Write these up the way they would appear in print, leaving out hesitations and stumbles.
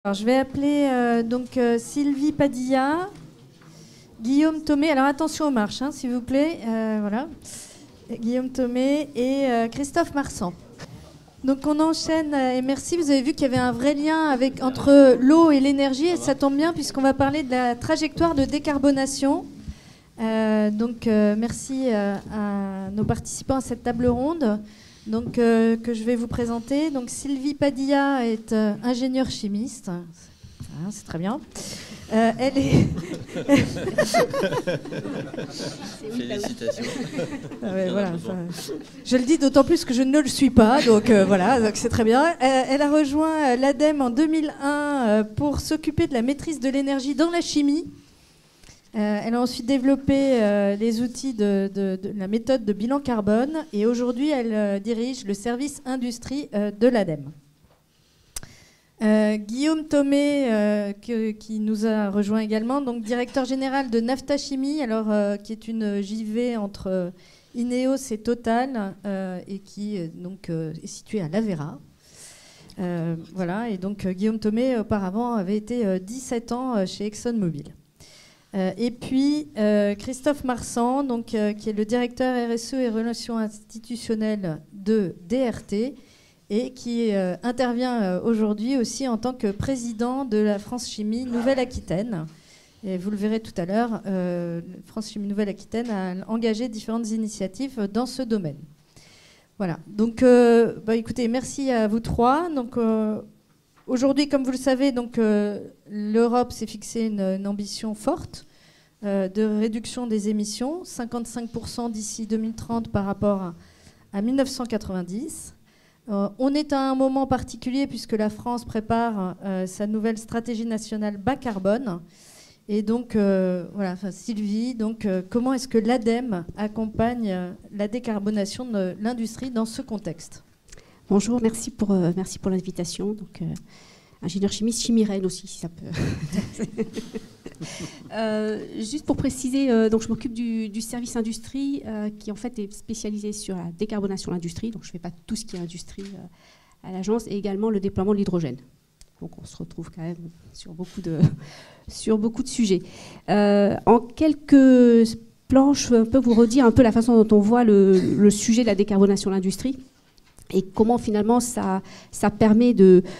Alors, je vais appeler Sylvie Padilla, Guillaume Thomé. Alors attention aux marches, hein, s'il vous plaît. Voilà. Guillaume Thomé et Christophe Marsan. Donc on enchaîne, et merci, vous avez vu qu'il y avait un vrai lien entre l'eau et l'énergie, et ça tombe bien puisqu'on va parler de la trajectoire de décarbonation. Merci à nos participants à cette table ronde que je vais vous présenter. Donc Sylvie Padilla est ingénieure chimiste, c'est très bien. Elle est... Félicitations. Voilà, je le dis d'autant plus que je ne le suis pas, donc c'est très bien. Elle a rejoint l'ADEME en 2001 pour s'occuper de la maîtrise de l'énergie dans la chimie. Elle a ensuite développé les outils de la méthode de bilan carbone et aujourd'hui elle dirige le service industrie de l'ADEME. Guillaume Thomé, qui nous a rejoint également, donc directeur général de Nafta Chimie, qui est une JV entre Ineos et Total, et qui est située à l'Aveyra. Et donc Guillaume Thomé, auparavant, avait été 17 ans chez ExxonMobil. Et puis Christophe Marsan, qui est le directeur RSE et relations institutionnelles de DRT, et qui intervient aujourd'hui aussi en tant que président de la France Chimie Nouvelle-Aquitaine. Et vous le verrez tout à l'heure, France Chimie Nouvelle-Aquitaine a engagé différentes initiatives dans ce domaine. Voilà. Donc, écoutez, merci à vous trois. Donc, aujourd'hui, comme vous le savez, l'Europe s'est fixée une ambition forte de réduction des émissions, 55% d'ici 2030 par rapport à 1990. On est à un moment particulier puisque la France prépare sa nouvelle stratégie nationale bas carbone. Et donc, Sylvie, comment est-ce que l'ADEME accompagne la décarbonation de l'industrie dans ce contexte ? Bonjour, merci pour l'invitation. Ingénieur chimiste, chimiraine aussi, si ça peut. Juste pour préciser, je m'occupe du service industrie qui en fait est spécialisé sur la décarbonation de l'industrie. Donc je ne fais pas tout ce qui est industrie à l'agence et également le déploiement de l'hydrogène. Donc on se retrouve quand même sur beaucoup de sujets. En quelques planches, je peux vous redire un peu la façon dont on voit le sujet de la décarbonation de l'industrie et comment finalement ça permet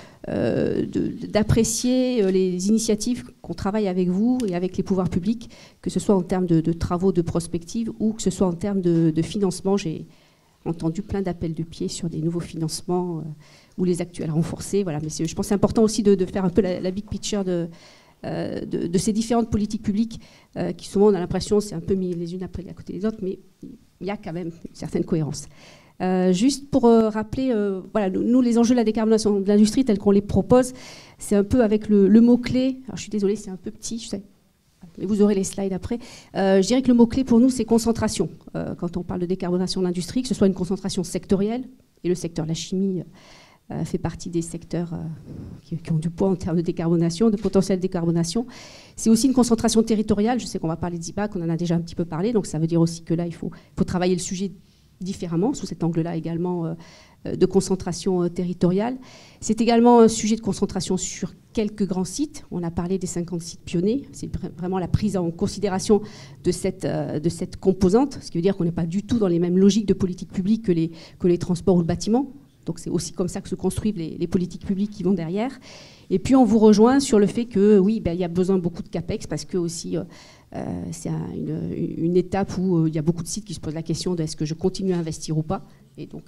d'apprécier les initiatives qu'on travaille avec vous et avec les pouvoirs publics, que ce soit en termes de travaux de prospective ou que ce soit en termes de financement. J'ai entendu plein d'appels de pied sur des nouveaux financements ou les actuels renforcés. Voilà. Mais je pense que c'est important aussi de faire un peu la big picture de ces différentes politiques publiques qui souvent on a l'impression c'est un peu mis les unes après à côté des autres, mais il y a quand même une certaine cohérence. Juste pour rappeler, nous, les enjeux de la décarbonation de l'industrie tels qu'on les propose, c'est un peu avec le mot-clé. Alors, je suis désolée, c'est un peu petit, je sais, mais vous aurez les slides après. Je dirais que le mot-clé pour nous, c'est concentration. Quand on parle de décarbonation de l'industrie, que ce soit une concentration sectorielle, et le secteur de la chimie fait partie des secteurs qui ont du poids en termes de décarbonation, de potentiel de décarbonation. C'est aussi une concentration territoriale. Je sais qu'on va parler de ZIBAC, on en a déjà un petit peu parlé, donc ça veut dire aussi que là, il faut travailler le sujet différemment, sous cet angle-là également de concentration territoriale. C'est également un sujet de concentration sur quelques grands sites. On a parlé des 50 sites pionniers. C'est vraiment la prise en considération de cette composante, ce qui veut dire qu'on n'est pas du tout dans les mêmes logiques de politique publique que les transports ou le bâtiment. Donc c'est aussi comme ça que se construisent les politiques publiques qui vont derrière. Et puis on vous rejoint sur le fait que oui, il y a besoin de beaucoup de CAPEX parce que aussi c'est une étape où il y a beaucoup de sites qui se posent la question de est-ce que je continue à investir ou pas. Et donc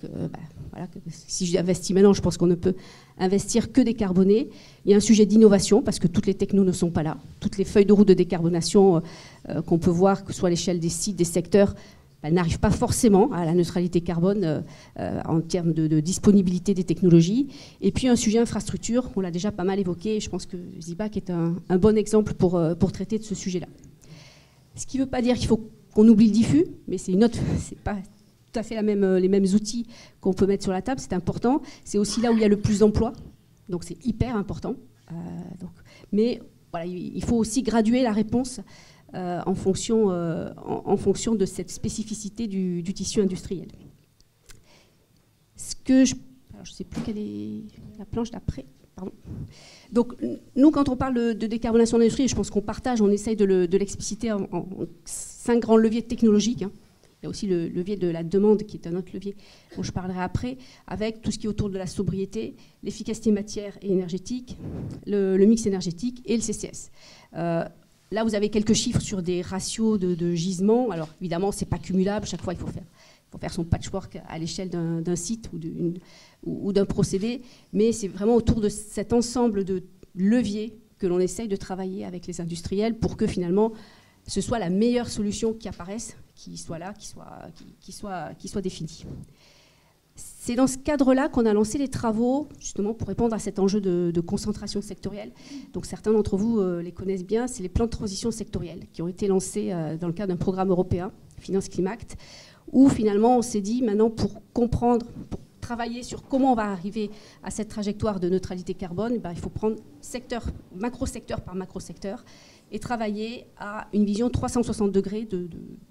si j'investis maintenant, je pense qu'on ne peut investir que décarboner. Il y a un sujet d'innovation parce que toutes les technos ne sont pas là. Toutes les feuilles de route de décarbonation qu'on peut voir, que ce soit à l'échelle des sites, des secteurs, n'arrivent pas forcément à la neutralité carbone en termes de disponibilité des technologies. Et puis un sujet infrastructure, on l'a déjà pas mal évoqué, et je pense que ZIBAC est un bon exemple pour traiter de ce sujet-là. Ce qui ne veut pas dire qu'il faut qu'on oublie le diffus, mais c'est pas tout à fait les mêmes outils qu'on peut mettre sur la table, c'est important. C'est aussi là où il y a le plus d'emplois, donc c'est hyper important. Mais voilà, il faut aussi graduer la réponse en fonction de cette spécificité du tissu industriel. Alors je ne sais plus quelle est la planche d'après. Donc, nous, quand on parle de décarbonation de l'industrie, je pense qu'on partage, on essaye de l'expliciter en 5 grands leviers technologiques. Hein. Il y a aussi le levier de la demande, qui est un autre levier dont je parlerai après, avec tout ce qui est autour de la sobriété, l'efficacité matière et énergétique, le mix énergétique et le CCS. Là, vous avez quelques chiffres sur des ratios de gisements. Alors, évidemment, ce n'est pas cumulable. Chaque fois, il faut faire son patchwork à l'échelle d'un site ou d'un procédé. Mais c'est vraiment autour de cet ensemble de leviers que l'on essaye de travailler avec les industriels pour que, finalement, ce soit la meilleure solution qui apparaisse, qui soit là, qui soit définie. C'est dans ce cadre-là qu'on a lancé les travaux, justement, pour répondre à cet enjeu de concentration sectorielle. Donc certains d'entre vous les connaissent bien, c'est les plans de transition sectorielle qui ont été lancés dans le cadre d'un programme européen, Finance Climat, où finalement on s'est dit, maintenant, pour comprendre, pour travailler sur comment on va arriver à cette trajectoire de neutralité carbone, il faut prendre macro-secteur par macro-secteur et travailler à une vision 360 degrés de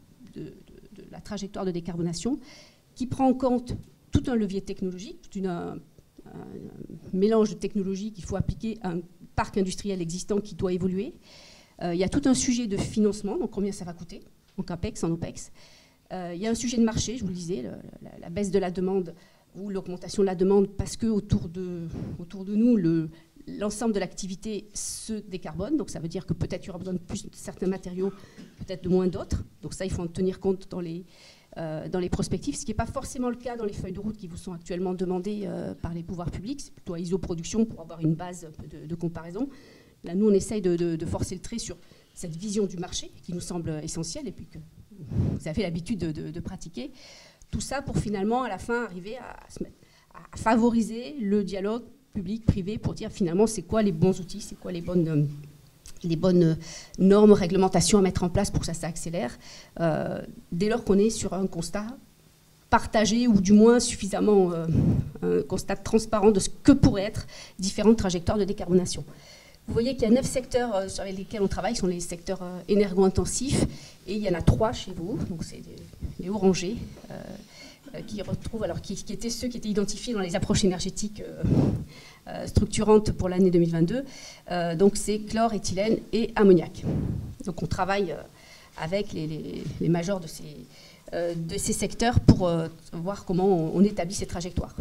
la trajectoire de décarbonation qui prend en compte tout un levier technologique, un mélange de technologies qu'il faut appliquer à un parc industriel existant qui doit évoluer. Il y a tout un sujet de financement, donc combien ça va coûter, en CAPEX, en OPEX. Il y a un sujet de marché, je vous le disais, la baisse de la demande ou l'augmentation de la demande, parce que autour de nous, l'ensemble de l'activité se décarbone. Donc ça veut dire que peut-être il y aura besoin de plus de certains matériaux, peut-être de moins d'autres. Donc ça, il faut en tenir compte dans les prospectives, ce qui n'est pas forcément le cas dans les feuilles de route qui vous sont actuellement demandées par les pouvoirs publics. C'est plutôt à ISO-production pour avoir une base de comparaison. Là, nous, on essaye de forcer le trait sur cette vision du marché qui nous semble essentielle et puis que vous avez l'habitude de pratiquer. Tout ça pour finalement, à la fin, arriver à favoriser le dialogue public-privé pour dire finalement c'est quoi les bons outils, c'est quoi les bonnes normes, réglementations à mettre en place pour que ça s'accélère, dès lors qu'on est sur un constat partagé ou du moins suffisamment un constat transparent de ce que pourraient être différentes trajectoires de décarbonation. Vous voyez qu'il y a 9 secteurs sur lesquels on travaille, qui sont les secteurs énergo-intensifs, et il y en a 3 chez vous, donc c'est les orangés, qui étaient ceux qui étaient identifiés dans les approches énergétiques structurantes pour l'année 2022. Donc c'est chlore, éthylène et ammoniac. Donc on travaille avec les majors de ces secteurs pour voir comment on établit ces trajectoires.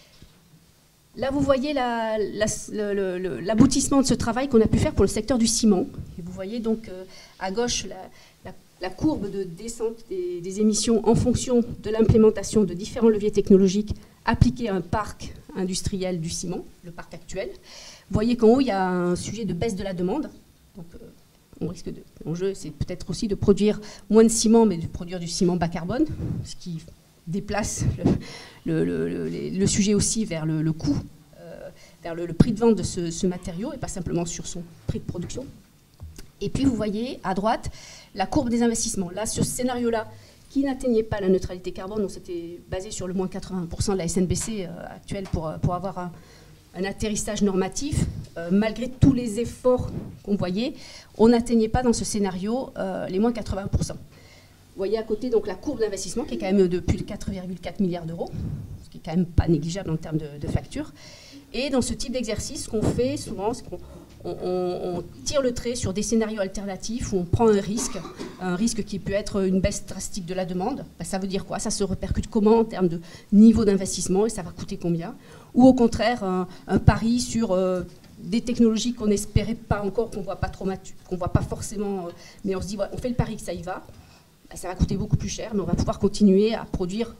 Là, vous voyez l'aboutissement de ce travail qu'on a pu faire pour le secteur du ciment. Et vous voyez donc à gauche la courbe de descente des émissions en fonction de l'implémentation de différents leviers technologiques appliqués à un parc industriel du ciment, le parc actuel. Vous voyez qu'en haut, il y a un sujet de baisse de la demande. Donc, l'enjeu, c'est peut-être aussi de produire moins de ciment, mais de produire du ciment bas carbone, ce qui déplace le sujet aussi vers le coût, vers le prix de vente de ce matériau, et pas simplement sur son prix de production. Et puis, vous voyez, à droite, la courbe des investissements. Là, sur ce scénario-là, qui n'atteignait pas la neutralité carbone, on s'était basé sur le moins 80% de la SNBC actuelle pour avoir un atterrissage normatif. Malgré tous les efforts qu'on voyait, on n'atteignait pas dans ce scénario les moins 80%. Vous voyez à côté donc, la courbe d'investissement qui est quand même de plus de 4,4 milliards d'euros, ce qui est quand même pas négligeable en termes de facture. Et dans ce type d'exercice, ce qu'on fait souvent, c'est qu'on tire le trait sur des scénarios alternatifs où on prend un risque qui peut être une baisse drastique de la demande. Ben, ça veut dire quoi? Ça se répercute comment en termes de niveau d'investissement et ça va coûter combien? Ou au contraire, un pari sur des technologies qu'on n'espérait pas encore, qu'on ne voit pas forcément, mais on se dit, ouais, on fait le pari que ça y va. Ben, ça va coûter beaucoup plus cher, mais on va pouvoir continuer à produire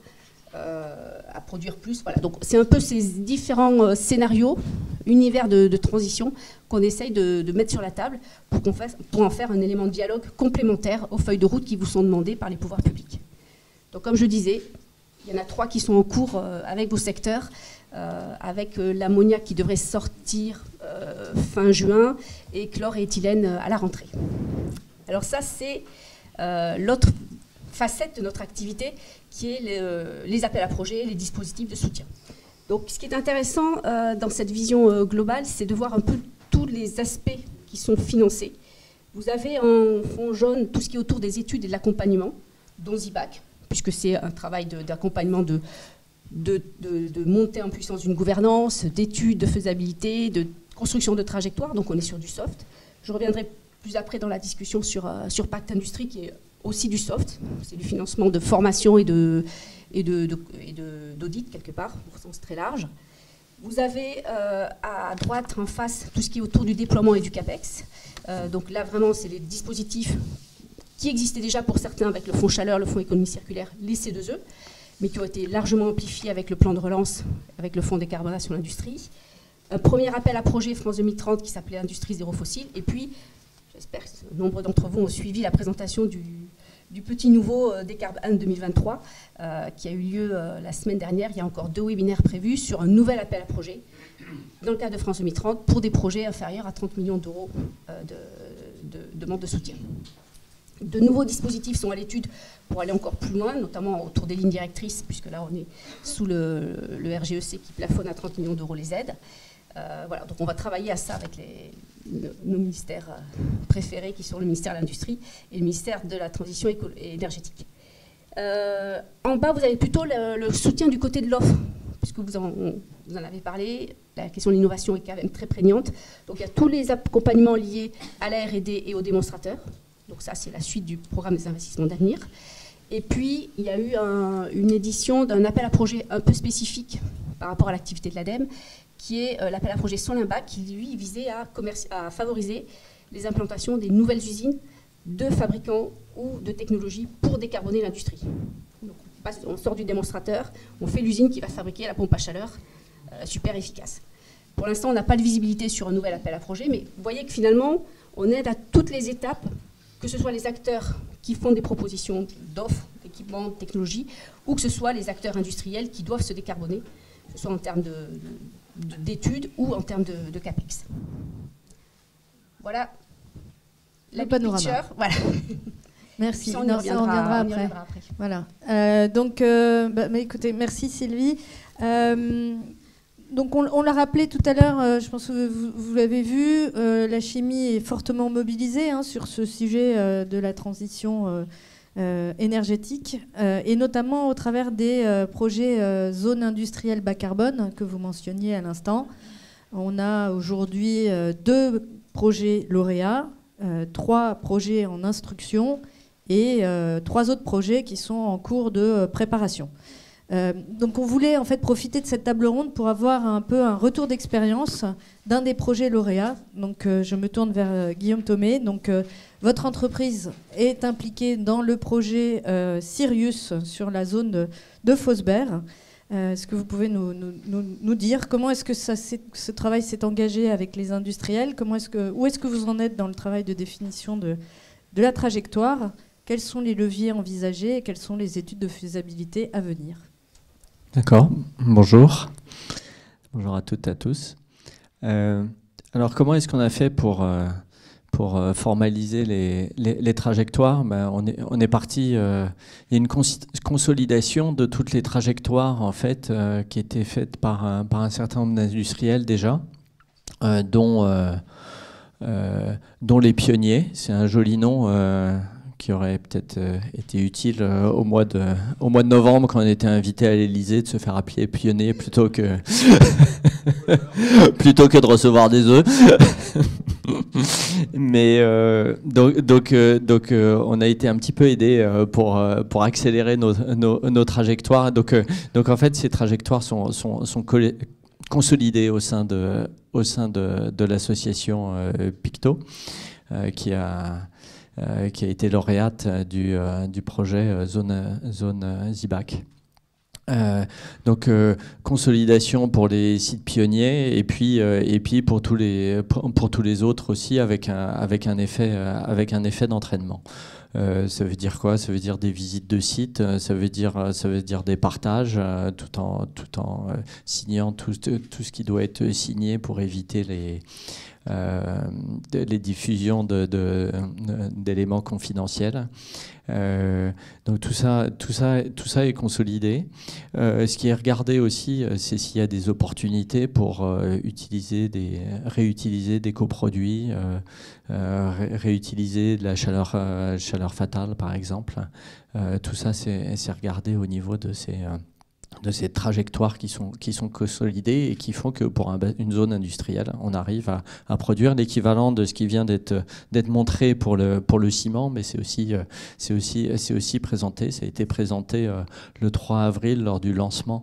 plus. Voilà. Donc c'est un peu ces différents scénarios, univers de transition qu'on essaye de mettre sur la table pour en faire un élément de dialogue complémentaire aux feuilles de route qui vous sont demandées par les pouvoirs publics. Donc comme je disais, il y en a 3 qui sont en cours avec vos secteurs, avec l'ammoniac qui devrait sortir fin juin et chlore et éthylène à la rentrée. Alors ça c'est l'autre facette de notre activité qui est les appels à projets, les dispositifs de soutien. Donc, ce qui est intéressant dans cette vision globale, c'est de voir un peu tous les aspects qui sont financés. Vous avez en fond jaune tout ce qui est autour des études et de l'accompagnement, dont ZIBAC, puisque c'est un travail d'accompagnement de montée en puissance d'une gouvernance, d'études de faisabilité, de construction de trajectoire. Donc on est sur du soft. Je reviendrai plus après dans la discussion sur Pacte Industrie, qui est aussi du soft. C'est du financement de formation et d'audit, quelque part, au sens très large. Vous avez à droite, en face, tout ce qui est autour du déploiement et du CAPEX. Donc là, vraiment, c'est les dispositifs qui existaient déjà pour certains avec le fonds chaleur, le fonds économie circulaire, les C2E, mais qui ont été largement amplifiés avec le plan de relance, avec le fonds décarbonation de l'industrie. Un premier appel à projet France 2030 qui s'appelait Industrie zéro fossile. Et puis, j'espère que nombre d'entre vous ont suivi la présentation du petit nouveau Décarb 1 2023, qui a eu lieu la semaine dernière. Il y a encore 2 webinaires prévus sur un nouvel appel à projet dans le cadre de France 2030 pour des projets inférieurs à 30 millions d'euros de demande de soutien. De nouveaux dispositifs sont à l'étude pour aller encore plus loin, notamment autour des lignes directrices, puisque là on est sous le RGEC qui plafonne à 30 millions d'euros les aides. Voilà, donc on va travailler à ça avec nos ministères préférés qui sont le ministère de l'Industrie et le ministère de la Transition énergétique. En bas, vous avez plutôt le soutien du côté de l'offre, puisque vous en avez parlé. La question de l'innovation est quand même très prégnante. Donc il y a tous les accompagnements liés à la R&D et aux démonstrateurs. Donc ça, c'est la suite du programme des investissements d'avenir. Et puis, il y a eu une édition d'un appel à projet un peu spécifique par rapport à l'activité de l'ADEME, qui est l'appel à projet Solimbac, qui lui visait à favoriser les implantations des nouvelles usines de fabricants ou de technologies pour décarboner l'industrie. Donc, on sort du démonstrateur, on fait l'usine qui va fabriquer la pompe à chaleur, super efficace. Pour l'instant, on n'a pas de visibilité sur un nouvel appel à projet, mais vous voyez que finalement, on aide à toutes les étapes, que ce soit les acteurs qui font des propositions d'offres, d'équipements, de technologies, ou que ce soit les acteurs industriels qui doivent se décarboner, que ce soit en termes d'études ou en termes de CAPEX. Voilà la picture. Voilà. Merci. Ça, on y reviendra après. Voilà. Écoutez, merci Sylvie. Donc on l'a rappelé tout à l'heure, je pense que vous l'avez vu, la chimie est fortement mobilisée sur ce sujet de la transition énergétique, et notamment au travers des projets zones industrielles bas carbone que vous mentionniez à l'instant. On a aujourd'hui 2 projets lauréats, 3 projets en instruction et 3 autres projets qui sont en cours de préparation. Donc on voulait en fait profiter de cette table ronde pour avoir un peu un retour d'expérience d'un des projets lauréats. Donc je me tourne vers Guillaume Thomé. Donc votre entreprise est impliquée dans le projet Sirius sur la zone de Fosberg. Est-ce que vous pouvez nous dire comment est-ce que ce travail s'est engagé avec les industriels? Où est-ce que vous en êtes dans le travail de définition de la trajectoire? Quels sont les leviers envisagés et quelles sont les études de faisabilité à venir? D'accord, bonjour. Bonjour à toutes et à tous. Alors comment est-ce qu'on a fait pour formaliser les trajectoires? On est parti, il y a une consolidation de toutes les trajectoires en fait, qui étaient faites par un certain nombre d'industriels déjà, dont les pionniers. C'est un joli nom qui aurait peut-être été utile au mois de novembre quand on était invité à l'Élysée, de se faire appeler pionnier plutôt que de recevoir des œufs. Mais donc on a été un petit peu aidé pour accélérer nos trajectoires. Donc en fait ces trajectoires sont consolidées au sein de l'association Picto, qui a été lauréate du projet zone ZIBAC. Donc consolidation pour les sites pionniers et puis pour tous les autres aussi avec un effet d'entraînement. Ça veut dire quoi? Ça veut dire des visites de sites, ça veut dire des partages, tout en signant tout ce qui doit être signé pour éviter les diffusions d'éléments confidentiels. Donc tout ça est consolidé. Ce qui est regardé aussi, c'est s'il y a des opportunités pour réutiliser des coproduits, réutiliser de la chaleur fatale par exemple. Tout ça c'est regardé au niveau de ces trajectoires qui sont consolidées et qui font que pour une zone industrielle, on arrive à produire l'équivalent de ce qui vient d'être montré pour le ciment, mais c'est aussi présenté. Ça a été présenté le 3 avril lors du lancement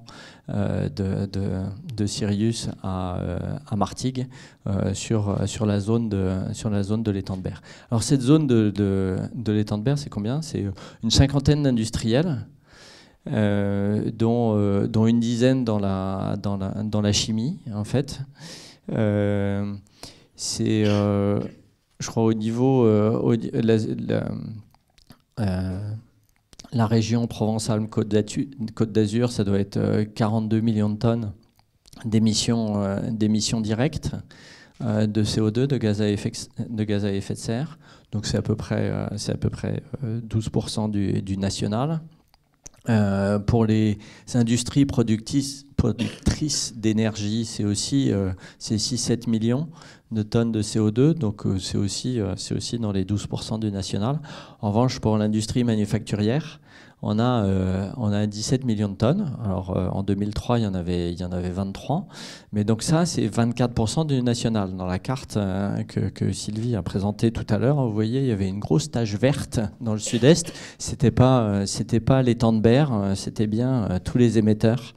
de Sirius à Martigues sur la zone de l'étang de Berre. Alors cette zone de l'étang de Berre, c'est combien? C'est une cinquantaine d'industriels. Dont une dizaine dans la chimie, en fait. C'est, je crois, au niveau... la région Provence-Alpes-Côte d'Azur, ça doit être 42 millions de tonnes d'émissions directes de CO2, de gaz à effet de serre. Donc c'est à peu près 12% du national. Pour les industries productrices d'énergie, c'est aussi 6-7 millions de tonnes de CO2, donc c'est aussi dans les 12% du national. En revanche, pour l'industrie manufacturière, on a 17 millions de tonnes. Alors en 2003, il y en avait 23, mais donc ça, c'est 24% du national. Dans la carte que Sylvie a présentée tout à l'heure, vous voyez, il y avait une grosse tache verte dans le sud-est. C'était pas l'étang de Berre, c'était bien tous les émetteurs.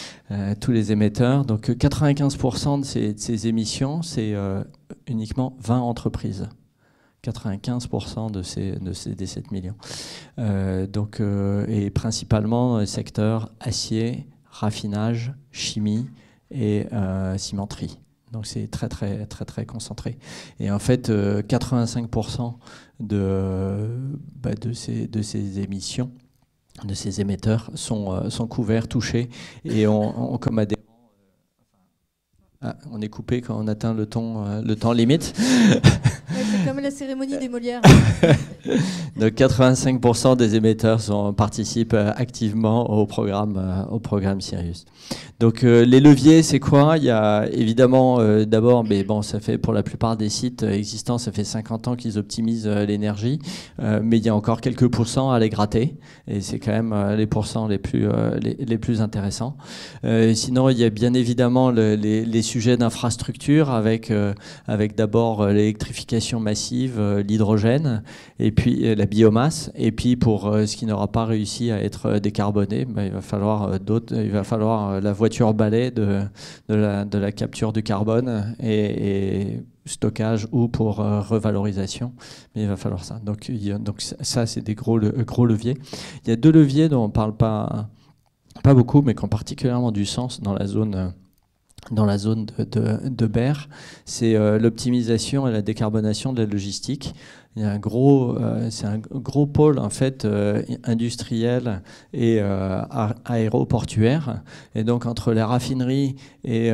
Donc 95% de ces émissions, c'est uniquement 20 entreprises. 95% des 7 millions. Et principalement dans les secteurs acier, raffinage, chimie et cimenterie. Donc c'est très, très, très, très concentré. Et en fait, 85% de ces émissions, de ces émetteurs sont couverts, touchés et ont comme adhérents. On est coupé quand on atteint le temps limite. C'est comme la cérémonie des Molières. Donc 85% des émetteurs participent activement au programme Sirius. Donc les leviers, c'est quoi? Il y a évidemment d'abord, mais bon, ça fait pour la plupart des sites existants, ça fait 50 ans qu'ils optimisent l'énergie, mais il y a encore quelques pourcents à les gratter, et c'est quand même les pourcents les plus intéressants. Sinon, il y a bien évidemment les sujets d'infrastructure avec d'abord l'électrification massive, l'hydrogène, et puis la biomasse, et puis pour ce qui n'aura pas réussi à être décarboné, il va falloir la voiture balai de la capture du carbone et stockage ou pour revalorisation, mais il va falloir ça. Donc ça, c'est des gros leviers. Il y a deux leviers dont on ne parle pas beaucoup, mais qui ont particulièrement du sens dans la zone de Berre, c'est l'optimisation et la décarbonation de la logistique. Il y a c'est un gros pôle en fait industriel et aéroportuaire, et donc entre les raffineries et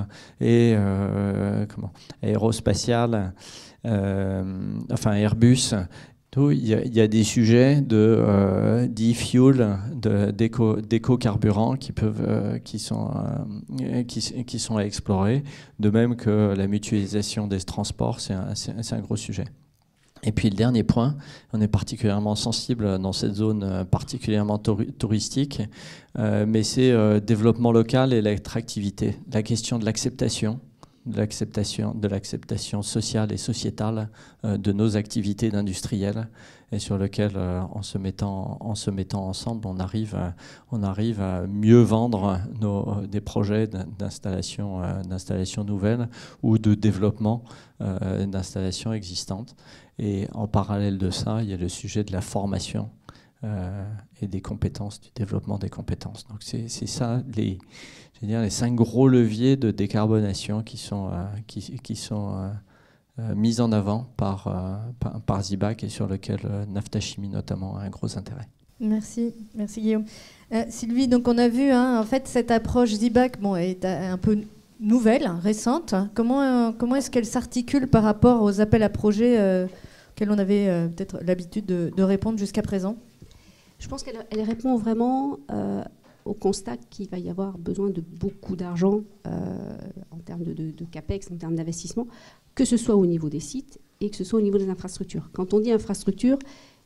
aérospatiales, enfin Airbus. Il y a des sujets d'e-fuel, d'éco-carburants qui sont à explorer, de même que la mutualisation des transports, c'est un gros sujet. Et puis le dernier point, on est particulièrement sensible dans cette zone particulièrement touristique, mais c'est développement local et l'attractivité, la question de l'acceptation sociale et sociétale de nos activités d'industriels, et sur lequel, en se mettant ensemble, on arrive à mieux vendre des projets d'installation nouvelles ou de développement d'installations existantes. Et en parallèle de ça, il y a le sujet de la formation et des compétences, du développement des compétences. Donc c'est ça les 5 gros leviers de décarbonation qui sont mis en avant par ZIBAC, et sur lequel Nafta Chimie notamment a un gros intérêt. Merci Guillaume. Sylvie, donc on a vu, en fait, cette approche ZIBAC est un peu nouvelle, récente. Comment est-ce qu'elle s'articule par rapport aux appels à projets auxquels on avait peut-être l'habitude de répondre jusqu'à présent? Je pense qu'elle répond vraiment au constat qu'il va y avoir besoin de beaucoup d'argent en termes de CAPEX, en termes d'investissement, que ce soit au niveau des sites et que ce soit au niveau des infrastructures. Quand on dit infrastructure,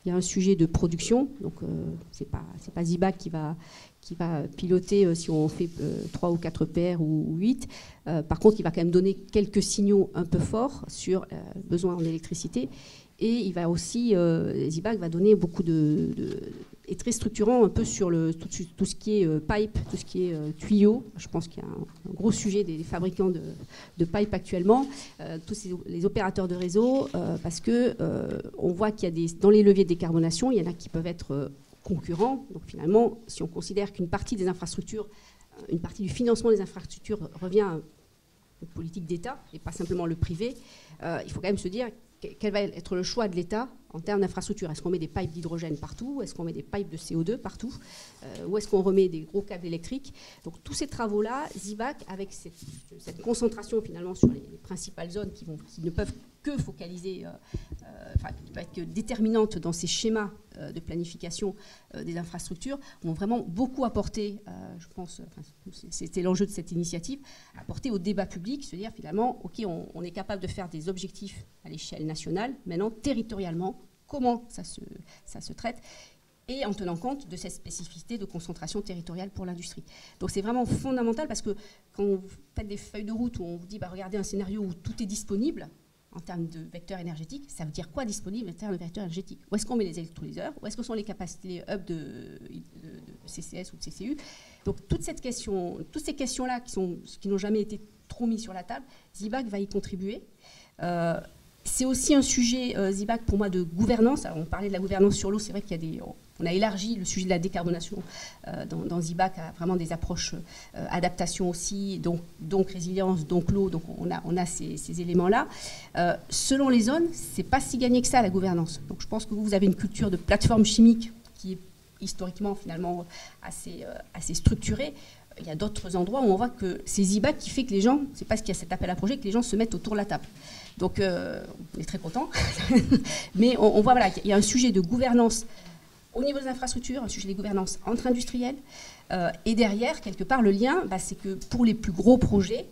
Il y a un sujet de production, donc c'est pas Zibac qui va piloter si on fait 3 ou 4 PR ou 8. Par contre, il va quand même donner quelques signaux un peu forts sur le besoin en électricité. Et il va aussi, Zibac va donner beaucoup est très structurant un peu sur tout ce qui est pipe, tout ce qui est tuyaux. Je pense qu'il y a un gros sujet des fabricants de pipe actuellement, tous les opérateurs de réseau, parce que on voit qu'il y a dans les leviers de décarbonation, il y en a qui peuvent être concurrents. Donc finalement, si on considère qu'une partie des infrastructures, une partie du financement des infrastructures revient à une politique d'État et pas simplement le privé, il faut quand même se dire quel va être le choix de l'État en termes d'infrastructure. Est-ce qu'on met des pipes d'hydrogène partout? Est-ce qu'on met des pipes de CO2 partout? Ou est-ce qu'on remet des gros câbles électriques? Donc tous ces travaux-là, Zibac, avec cette concentration finalement sur les principales zones qui ne peuvent que focaliser, qui va être que déterminante dans ces schémas de planification des infrastructures, vont vraiment beaucoup apporter, je pense, c'était l'enjeu de cette initiative, apporter au débat public, se dire finalement, ok, on est capable de faire des objectifs à l'échelle nationale, maintenant territorialement, comment ça se traite, et en tenant compte de cette spécificité de concentration territoriale pour l'industrie. Donc c'est vraiment fondamental parce que quand vous faites des feuilles de route où on vous dit, regardez un scénario où tout est disponible, en termes de vecteurs énergétiques, ça veut dire quoi disponible en termes de vecteurs énergétiques? Où est-ce qu'on met les électrolyseurs? Où est-ce que sont les capacités hub de CCS ou de CCU? Donc toutes ces questions-là qui n'ont jamais été trop mises sur la table, Zibac va y contribuer. C'est aussi un sujet, Zibac, pour moi, de gouvernance. Alors, on parlait de la gouvernance sur l'eau, c'est vrai qu'il y a on a élargi le sujet de la décarbonation dans Zibac à vraiment des approches adaptation aussi, donc résilience, donc l'eau, donc on a ces éléments-là. Selon les zones, c'est pas si gagné que ça, la gouvernance. Donc je pense que vous avez une culture de plateforme chimique qui est historiquement finalement assez structurée. Il y a d'autres endroits où on voit que c'est Zibac qui fait que les gens, c'est parce qu'il y a cet appel à projet, que les gens se mettent autour de la table. Donc on est très contents, mais on voit voilà, qu'il y a un sujet de gouvernance au niveau des infrastructures, un sujet de gouvernance entre industriels, et derrière, quelque part, le lien, c'est que pour les plus gros projets,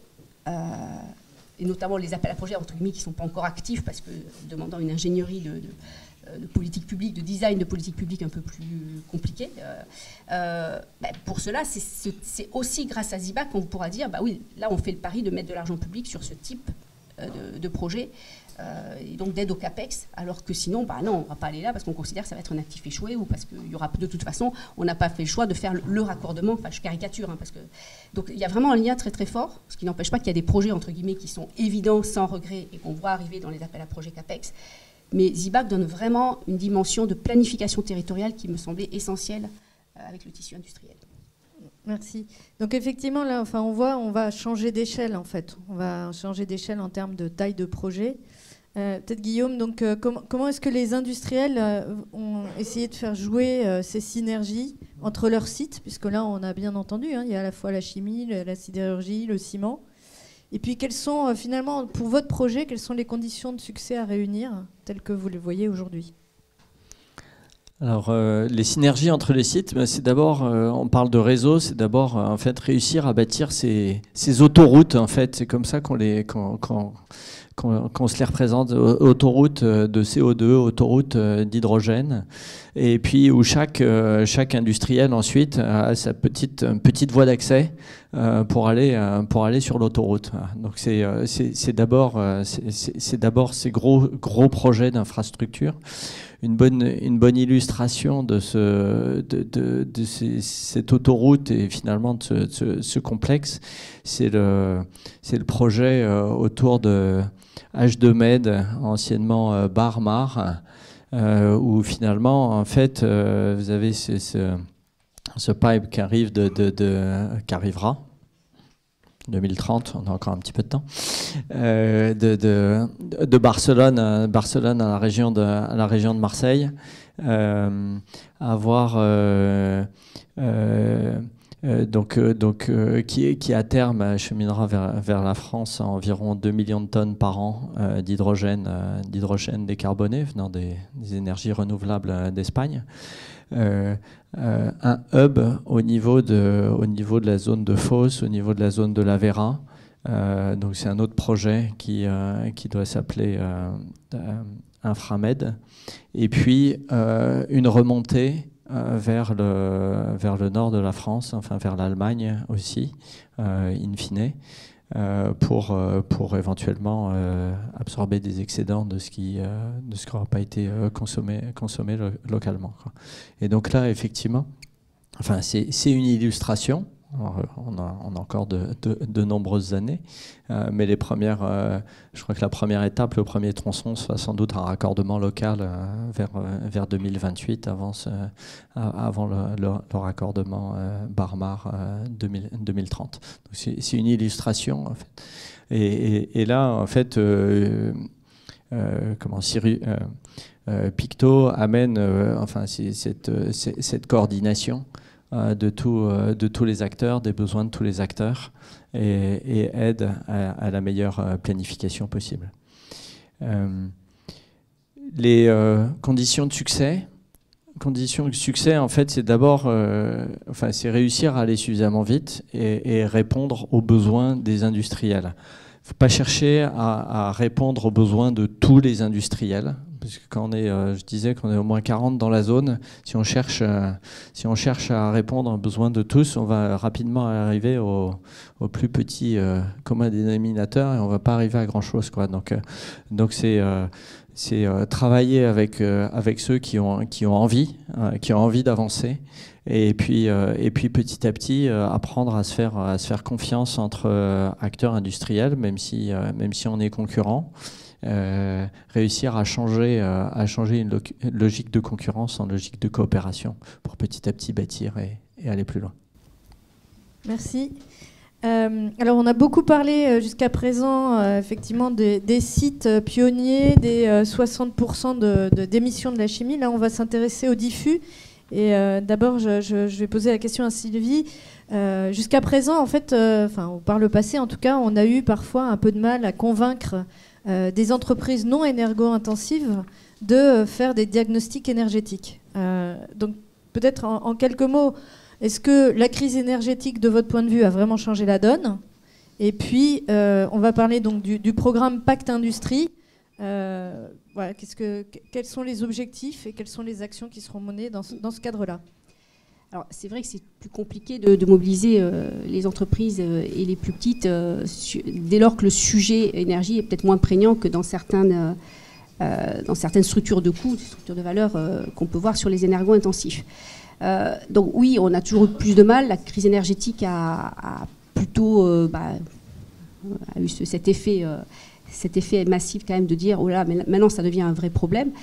et notamment les appels à projets entre guillemets qui ne sont pas encore actifs parce que demandant une ingénierie de politique publique, de design de politique publique un peu plus compliqué. Pour cela, c'est aussi grâce à Zibac qu'on pourra dire, oui, là on fait le pari de mettre de l'argent public sur ce type de projet, et donc d'aide au CAPEX, alors que sinon, non, on ne va pas aller là parce qu'on considère que ça va être un actif échoué ou parce qu'il y aura de toute façon, on n'a pas fait le choix de faire le raccordement, enfin je caricature, donc il y a vraiment un lien très très fort, ce qui n'empêche pas qu'il y a des projets entre guillemets qui sont évidents, sans regret, et qu'on voit arriver dans les appels à projets CAPEX. Mais Zibac donne vraiment une dimension de planification territoriale qui me semblait essentielle avec le tissu industriel. Merci. Donc effectivement, là, on va changer d'échelle en fait. On va changer d'échelle en termes de taille de projet. Peut-être Guillaume, donc comment est-ce que les industriels ont essayé de faire jouer ces synergies entre leurs sites, puisque là, on a bien entendu, il y a à la fois la chimie, la sidérurgie, le ciment. Et puis, quelles sont finalement, pour votre projet, quelles sont les conditions de succès à réunir, telles que vous les voyez aujourd'hui? Alors, les synergies entre les sites, c'est d'abord, on parle de réseau, c'est d'abord en fait réussir à bâtir ces autoroutes. En fait, c'est comme ça qu'on se les représente, autoroutes de CO2, autoroutes d'hydrogène, et puis où chaque industriel ensuite a sa petite voie d'accès pour aller sur l'autoroute. Donc c'est d'abord ces gros projets d'infrastructure. Une bonne illustration de cette autoroute et finalement de ce complexe, c'est le projet autour de H2Med, anciennement Barmar, où finalement, en fait, vous avez ce pipe qui arrive qui arrivera. 2030, on a encore un petit peu de temps, de Barcelone à la région de Marseille, qui à terme acheminera vers la France à environ 2 millions de tonnes par an d'hydrogène décarboné venant des énergies renouvelables d'Espagne. Un hub au niveau de la zone de Fos, au niveau de la zone de l'Aveyra. Donc c'est un autre projet qui doit s'appeler Inframed, et puis une remontée vers le nord de la France, enfin vers l'Allemagne aussi, in fine, pour éventuellement absorber des excédents de ce qui n'aura pas été consommé localement, quoi. Et donc là, effectivement, enfin, c'est une illustration. On a encore de nombreuses années, mais les premières, je crois que la première étape, le premier tronçon, soit sans doute un raccordement local vers 2028, avant le raccordement Barmar 2030. C'est une illustration, en fait. Et là, en fait, Picto amène enfin, cette coordination de tous les acteurs, des besoins de tous les acteurs, et aide à la meilleure planification possible. Les conditions de succès. Conditions de succès, en fait, c'est d'abord, c'est réussir à aller suffisamment vite et répondre aux besoins des industriels. Il ne faut pas chercher à répondre aux besoins de tous les industriels, parce que quand on est, je disais qu'on est au moins 40 dans la zone, si on cherche à répondre aux besoins de tous, on va rapidement arriver au plus petit commun dénominateur, et on ne va pas arriver à grand-chose, quoi. Donc c'est travailler avec ceux qui ont envie d'avancer, et puis petit à petit apprendre à se faire confiance entre acteurs industriels, même si on est concurrents, réussir à changer une logique de concurrence en logique de coopération pour petit à petit bâtir et aller plus loin. Merci. Alors on a beaucoup parlé jusqu'à présent effectivement des sites pionniers, des 60% d'émissions de la chimie. Là on va s'intéresser au diffus. Et d'abord je vais poser la question à Sylvie. Jusqu'à présent en fait, par le passé en tout cas, on a eu parfois un peu de mal à convaincre des entreprises non énergo-intensives de faire des diagnostics énergétiques. Donc peut-être en quelques mots, est-ce que la crise énergétique, de votre point de vue, a vraiment changé la donne? Et puis, on va parler donc du programme Pacte Industrie. Voilà, quels sont les objectifs et quelles sont les actions qui seront menées dans ce cadre-là? Alors, c'est vrai que c'est plus compliqué de mobiliser les entreprises et les plus petites dès lors que le sujet énergie est peut-être moins prégnant que dans certaines structures de coûts, structures de valeur qu'on peut voir sur les énergo-intensifs. Donc oui, on a toujours eu plus de mal. La crise énergétique a plutôt a eu cet effet massif quand même de dire oh là, mais maintenant ça devient un vrai problème.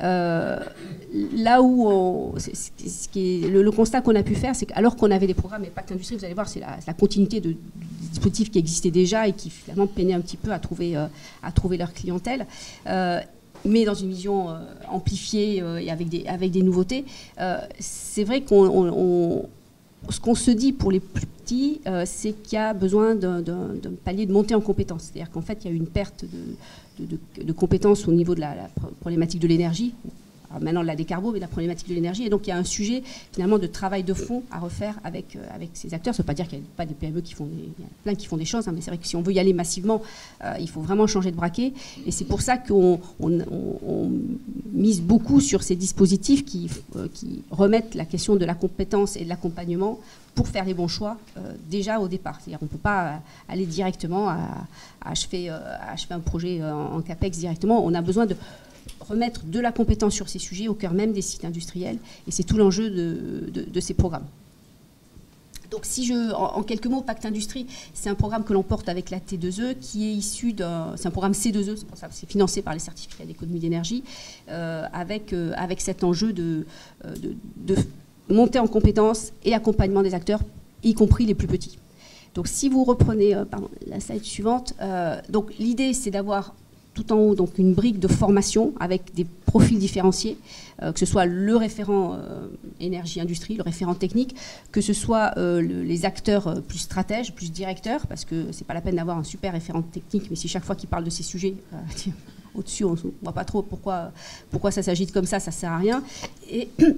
Là où le constat qu'on a pu faire, c'est qu'alors qu'on avait des programmes et Pacte Industrie, vous allez voir, c'est la continuité de dispositifs qui existaient déjà et qui finalement peinaient un petit peu à trouver leur clientèle. Mais dans une vision amplifiée et avec des nouveautés. C'est vrai ce qu'on se dit pour les plus petits, c'est qu'il y a besoin d'un palier de montée en compétences. C'est-à-dire qu'en fait, il y a eu une perte de compétences au niveau de la problématique de l'énergie. Alors maintenant, la décarbo, mais la problématique de l'énergie. Et donc, il y a un sujet, finalement, de travail de fond à refaire avec ces acteurs. Ça ne veut pas dire qu'il n'y a pas des PME qui font il y a plein qui font des choses, hein, mais c'est vrai que si on veut y aller massivement, il faut vraiment changer de braquet. Et c'est pour ça qu'on mise beaucoup sur ces dispositifs qui remettent la question de la compétence et de l'accompagnement pour faire les bons choix déjà au départ. C'est-à-dire qu'on ne peut pas aller directement à je fais un projet en CAPEX directement. On a besoin de remettre de la compétence sur ces sujets au cœur même des sites industriels, et c'est tout l'enjeu de ces programmes. Donc en quelques mots, Pacte Industrie, c'est un programme que l'on porte avec la T2E, qui est issu c'est un programme C2E, c'est pour ça que c'est financé par les certificats d'économie d'énergie, avec cet enjeu de montée en compétences et accompagnement des acteurs, y compris les plus petits. Donc si vous reprenez la slide suivante, donc l'idée c'est d'avoir tout en haut donc une brique de formation avec des profils différenciés, que ce soit le référent énergie-industrie, le référent technique, que ce soit les acteurs plus stratèges, plus directeurs, parce que c'est pas la peine d'avoir un super référent technique, mais si chaque fois qu'il parle de ces sujets, au-dessus on ne voit pas trop pourquoi ça s'agite comme ça sert à rien.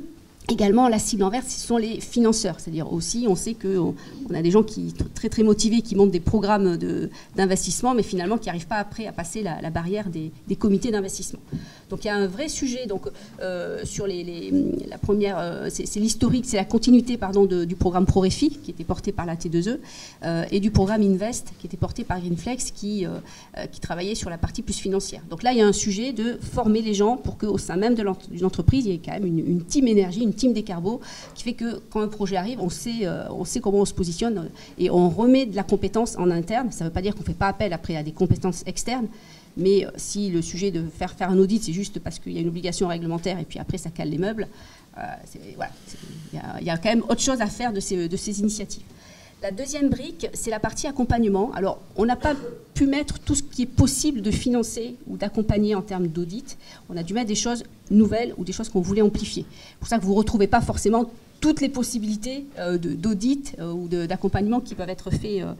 Également, la cible inverse, ce sont les financeurs. C'est-à-dire aussi, on sait qu'on a des gens qui sont très, très motivés, qui montent des programmes d'investissement, mais finalement qui n'arrivent pas après à passer la barrière des comités d'investissement. Donc il y a un vrai sujet sur la première, c'est l'historique, c'est la continuité du programme ProRefi, qui était porté par la T2E, et du programme Invest, qui était porté par Greenflex, qui travaillait sur la partie plus financière. Donc là, il y a un sujet de former les gens pour qu'au sein même d'une entreprise, il y ait quand même une team énergie, une team décarbo, qui fait que quand un projet arrive, on sait comment on se positionne et on remet de la compétence en interne. Ça ne veut pas dire qu'on ne fait pas appel après à des compétences externes, mais si le sujet de faire un audit, c'est juste parce qu'il y a une obligation réglementaire et puis après ça cale les meubles, il y a quand même autre chose à faire de ces initiatives. La deuxième brique, c'est la partie accompagnement. Alors, on n'a pas pu mettre tout ce qui est possible de financer ou d'accompagner en termes d'audit. On a dû mettre des choses nouvelles ou des choses qu'on voulait amplifier. C'est pour ça que vous ne retrouvez pas forcément toutes les possibilités d'audit ou d'accompagnement qui peuvent être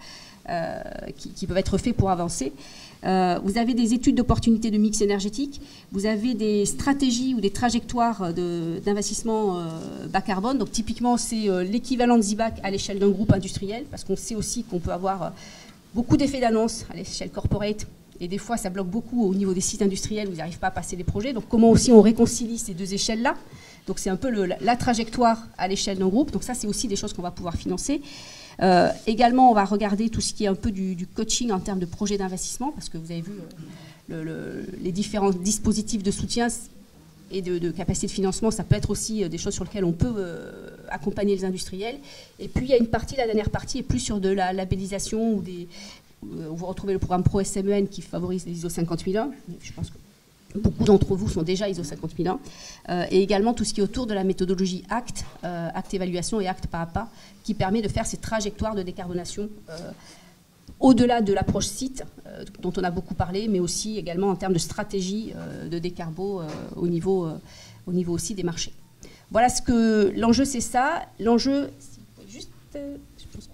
faits pour avancer. Vous avez des études d'opportunité de mix énergétique, vous avez des stratégies ou des trajectoires d'investissement bas carbone. Donc typiquement, c'est l'équivalent de ZIBAC à l'échelle d'un groupe industriel, parce qu'on sait aussi qu'on peut avoir beaucoup d'effets d'annonce à l'échelle corporate, et des fois ça bloque beaucoup au niveau des sites industriels où ils n'arrivent pas à passer les projets. Donc comment aussi on réconcilie ces deux échelles-là? Donc c'est un peu la trajectoire à l'échelle d'un groupe. Donc ça, c'est aussi des choses qu'on va pouvoir financer. Également, on va regarder tout ce qui est un peu du coaching en termes de projets d'investissement, parce que vous avez vu les différents dispositifs de soutien et de capacité de financement. Ça peut être aussi des choses sur lesquelles on peut accompagner les industriels. Et puis, il y a une partie, la dernière partie, est plus sur de la labellisation où vous retrouvez le programme Pro-SMEN qui favorise les ISO 50001. Je pense que beaucoup d'entre vous sont déjà ISO 50001, et également tout ce qui est autour de la méthodologie ACT, ACT évaluation et ACT pas à pas, qui permet de faire ces trajectoires de décarbonation au-delà de l'approche site, dont on a beaucoup parlé, mais aussi également en termes de stratégie de décarbo au niveau aussi des marchés. Voilà l'enjeu, c'est ça. L'enjeu, juste, je pense.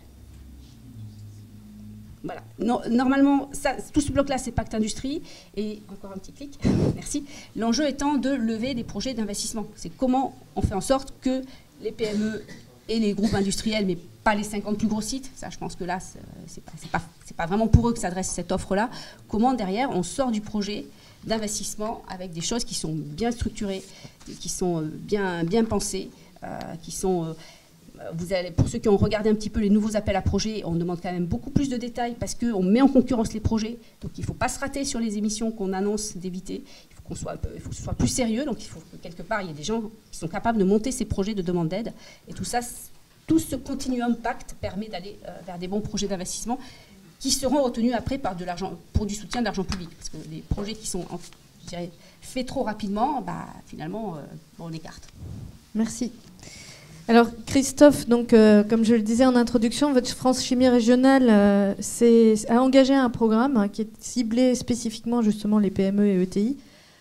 Voilà. Normalement, tout ce bloc-là, c'est Pacte Industrie. Et encore un petit clic, merci. L'enjeu étant de lever des projets d'investissement. C'est comment on fait en sorte que les PME et les groupes industriels, mais pas les 50 plus gros sites, ça je pense que là, c'est pas vraiment pour eux que s'adresse cette offre-là, comment derrière on sort du projet d'investissement avec des choses qui sont bien structurées, qui sont bien pensées, qui sont... pour ceux qui ont regardé un petit peu les nouveaux appels à projets, on demande quand même beaucoup plus de détails parce qu'on met en concurrence les projets. Donc il ne faut pas se rater sur les émissions qu'on annonce d'éviter. Il faut que ce soit plus sérieux. Donc il faut que quelque part, il y ait des gens qui sont capables de monter ces projets de demande d'aide. Et tout ça, tout ce continuum pacte permet d'aller vers des bons projets d'investissement qui seront retenus après pour du soutien d'argent public. Parce que les projets qui sont faits trop rapidement, finalement, on écarte. Merci. Alors Christophe, donc, comme je le disais en introduction, votre France Chimie Régionale a engagé un programme qui est ciblé spécifiquement justement les PME et ETI.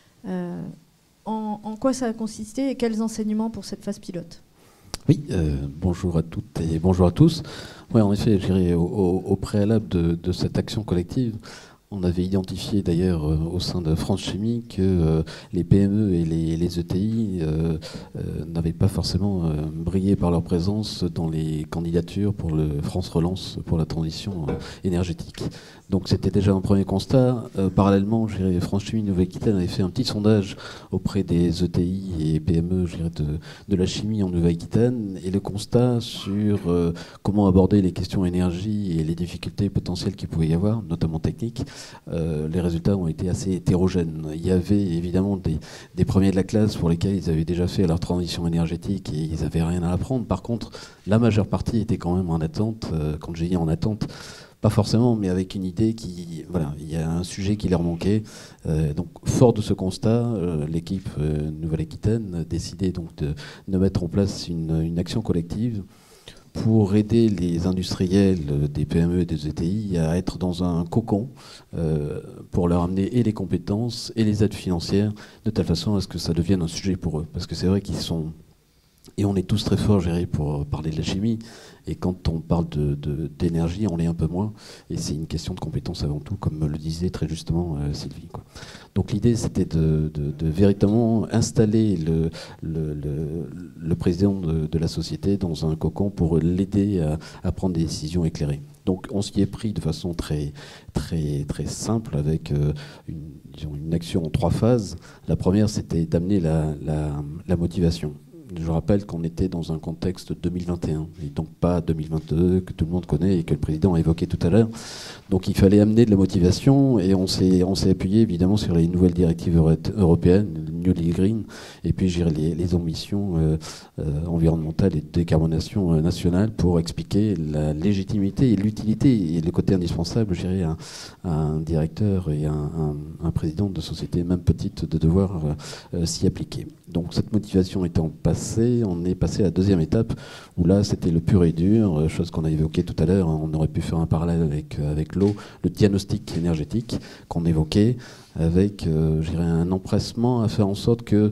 En quoi ça a consisté et quels enseignements pour cette phase pilote? Oui, bonjour à toutes et bonjour à tous. Oui, en effet, je dirais au préalable de cette action collective, on avait identifié d'ailleurs au sein de France Chimie que les PME et les ETI n'avaient pas forcément brillé par leur présence dans les candidatures pour le France Relance pour la transition énergétique. Donc c'était déjà un premier constat. Parallèlement, je dirais, France Chimie Nouvelle-Aquitaine avait fait un petit sondage auprès des ETI et PME, je dirais, de la chimie en Nouvelle-Aquitaine, et le constat sur comment aborder les questions énergie et les difficultés potentielles qu'il pouvait y avoir, notamment techniques, les résultats ont été assez hétérogènes. Il y avait évidemment des premiers de la classe pour lesquels ils avaient déjà fait leur transition énergétique et ils n'avaient rien à apprendre. Par contre, la majeure partie était quand même en attente. Quand j'ai dit en attente, pas forcément, mais avec une idée voilà, il y a un sujet qui leur manquait. Donc, fort de ce constat, l'équipe Nouvelle-Aquitaine a décidé donc de mettre en place une action collective pour aider les industriels des PME et des ETI à être dans un cocon pour leur amener et les compétences et les aides financières de telle façon à ce que ça devienne un sujet pour eux. Parce que c'est vrai qu'ils sont Et on est tous très forts, je dirais, pour parler de la chimie. Et quand on parle d'énergie, on l'est un peu moins. Et c'est une question de compétence avant tout, comme le disait très justement Sylvie, quoi. Donc l'idée, c'était de véritablement installer le président de la société dans un cocon pour l'aider à prendre des décisions éclairées. Donc on s'y est pris de façon très, très, très simple avec une action en 3 phases. La première, c'était d'amener la motivation. Je rappelle qu'on était dans un contexte 2021, et donc pas 2022, que tout le monde connaît et que le président a évoqué tout à l'heure. Donc il fallait amener de la motivation, et on s'est appuyé évidemment sur les nouvelles directives européennes, le New Deal Green, et puis les ambitions environnementales et de décarbonation nationale pour expliquer la légitimité et l'utilité et le côté indispensable, je dirais, à un directeur et à un président de société, même petite, de devoir s'y appliquer. Donc cette motivation étant passée, on est passé à la deuxième étape, où là c'était le pur et dur, chose qu'on a évoquée tout à l'heure. On aurait pu faire un parallèle avec l'eau, le diagnostic énergétique qu'on évoquait, avec je dirais, un empressement à faire en sorte que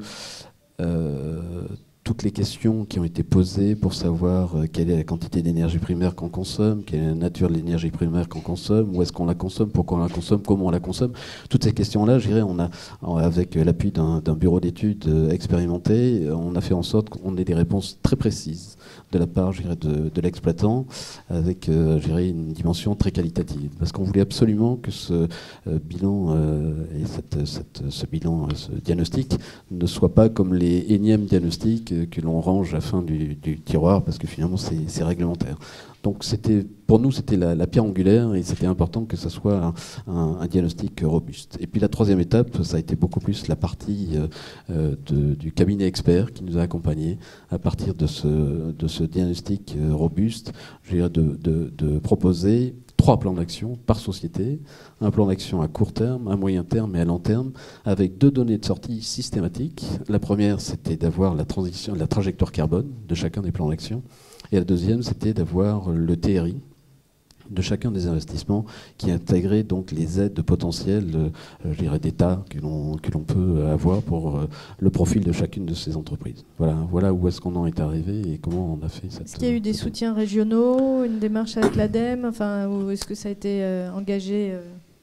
toutes les questions qui ont été posées pour savoir quelle est la quantité d'énergie primaire qu'on consomme, quelle est la nature de l'énergie primaire qu'on consomme, où est-ce qu'on la consomme, pourquoi on la consomme, comment on la consomme, toutes ces questions-là, je dirais, avec l'appui d'un bureau d'études expérimenté, on a fait en sorte qu'on ait des réponses très précises de la part, je dirais, de l'exploitant, avec, je dirais, une dimension très qualitative. Parce qu'on voulait absolument que ce bilan et ce diagnostic ne soit pas comme les énièmes diagnostics que l'on range à la fin du tiroir, parce que finalement c'est réglementaire. Donc pour nous c'était la pierre angulaire, et c'était important que ce soit un diagnostic robuste. Et puis la troisième étape, ça a été beaucoup plus la partie du cabinet expert qui nous a accompagnés à partir de ce diagnostic robuste, je dirais, de proposer 3 plans d'action par société, un plan d'action à court terme, à moyen terme et à long terme, avec 2 données de sortie systématiques. La première, c'était d'avoir la trajectoire carbone de chacun des plans d'action, et la deuxième, c'était d'avoir le TRI de chacun des investissements qui intégrait donc les aides potentielles, je dirais, d'État que l'on peut avoir pour le profil de chacune de ces entreprises. Voilà où est-ce qu'on en est arrivé et comment on a fait cette... Est-ce qu'il y a eu des soutiens régionaux, une démarche avec l'ADEME, enfin, ou est-ce que ça a été engagé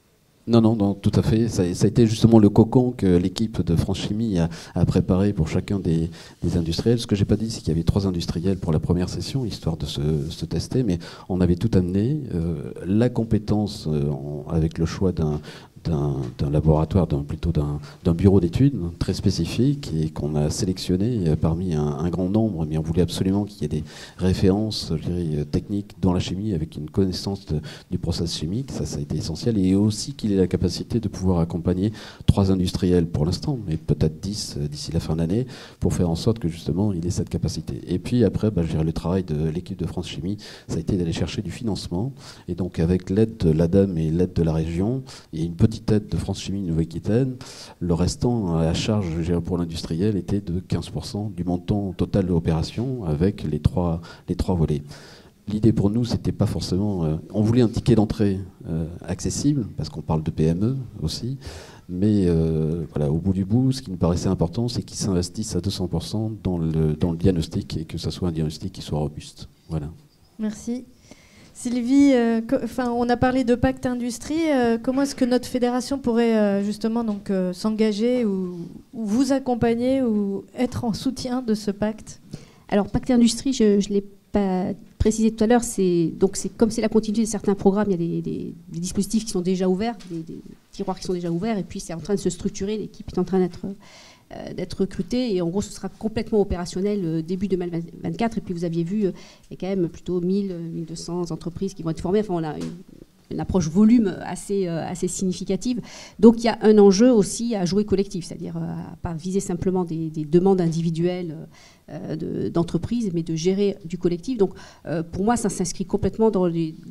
Non, tout à fait. Ça a été justement le cocon que l'équipe de France Chimie a préparé pour chacun des industriels. Ce que j'ai pas dit, c'est qu'il y avait 3 industriels pour la première session, histoire de se tester, mais on avait tout amené. La compétence avec le choix d'un laboratoire, plutôt d'un bureau d'études très spécifique, et qu'on a sélectionné parmi un grand nombre, mais on voulait absolument qu'il y ait des références, je dirais, techniques dans la chimie, avec une connaissance du process chimique. Ça a été essentiel, et aussi qu'il ait la capacité de pouvoir accompagner 3 industriels pour l'instant, mais peut-être 10 d'ici la fin d'année, pour faire en sorte que justement il ait cette capacité. Et puis après, je dirais, le travail de l'équipe de France Chimie, ça a été d'aller chercher du financement, et donc avec l'aide de l'ADEME et l'aide de la région, et une petite aide de France Chimie Nouvelle-Aquitaine, le restant à la charge, je dirais, pour l'industriel était de 15% du montant total de l'opération, avec les trois volets. L'idée pour nous, c'était pas forcément... on voulait un ticket d'entrée accessible, parce qu'on parle de PME aussi, mais voilà, au bout du bout, ce qui nous paraissait important, c'est qu'ils s'investissent à 200% dans le diagnostic, et que ça soit un diagnostic qui soit robuste. Voilà. Merci. Sylvie, on a parlé de pacte industrie. Comment est-ce que notre fédération pourrait justement donc s'engager ou vous accompagner ou être en soutien de ce pacte? Alors, pacte industrie, je ne l'ai pas précisé tout à l'heure, comme c'est la continuité de certains programmes, il y a des dispositifs qui sont déjà ouverts, des tiroirs qui sont déjà ouverts, et puis c'est en train de se structurer, l'équipe est en train d'être recrutée, et en gros ce sera complètement opérationnel début 2024. Et puis vous aviez vu, il y a quand même plutôt 1200 entreprises qui vont être formées. Enfin, on a une approche volume assez significative. Donc il y a un enjeu aussi à jouer collectif, c'est-à-dire à pas viser simplement des demandes individuelles d'entreprises, mais de gérer du collectif. Donc pour moi, ça s'inscrit complètement dans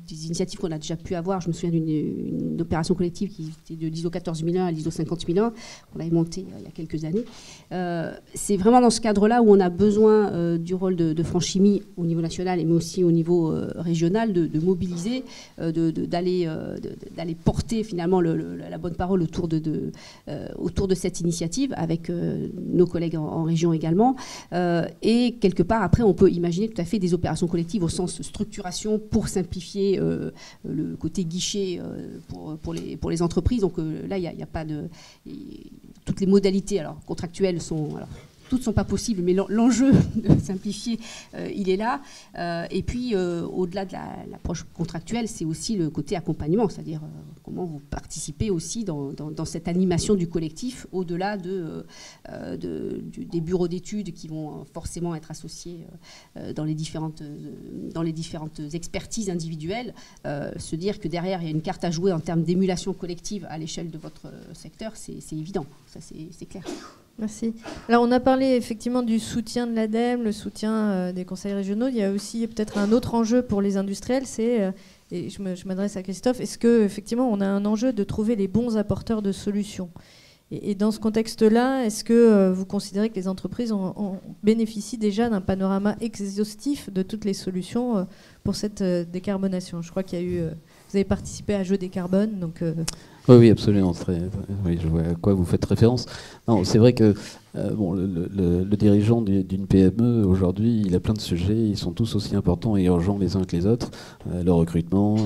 des initiatives qu'on a déjà pu avoir. Je me souviens d'une opération collective qui était de l'ISO 14001 à l'ISO 50001, qu'on avait montée il y a quelques années. C'est vraiment dans ce cadre-là où on a besoin du rôle de France Chimie au niveau national, mais aussi au niveau régional, de mobiliser, d'aller porter finalement la bonne parole autour de cette initiative avec nos collègues en région également. Et quelque part, après, on peut imaginer tout à fait des opérations collectives au sens structuration pour simplifier le côté guichet pour les entreprises. Donc là, il n'y a pas de... Toutes les modalités contractuelles sont... toutes ne sont pas possibles, mais l'enjeu de simplifier, il est là. Et puis, au-delà de l'approche contractuelle, c'est aussi le côté accompagnement, c'est-à-dire comment vous participez aussi dans cette animation du collectif, au-delà des bureaux d'études qui vont forcément être associés dans les différentes expertises individuelles. Se dire que derrière, il y a une carte à jouer en termes d'émulation collective à l'échelle de votre secteur, c'est évident, ça c'est clair. Merci. Alors, on a parlé effectivement du soutien de l'ADEME, le soutien des conseils régionaux. Il y a aussi peut-être un autre enjeu pour les industriels, c'est, et je m'adresse à Christophe, est-ce qu'effectivement on a un enjeu de trouver les bons apporteurs de solutions ? Et dans ce contexte-là, est-ce que vous considérez que les entreprises bénéficient déjà d'un panorama exhaustif de toutes les solutions pour cette décarbonation ? Je crois qu'il y a eu... vous avez participé à Jeux Décarbone, donc... Oui, absolument. Oui, je vois à quoi vous faites référence. Non, c'est vrai que le dirigeant d'une PME, aujourd'hui, il a plein de sujets. Ils sont tous aussi importants et urgents les uns que les autres. Le recrutement,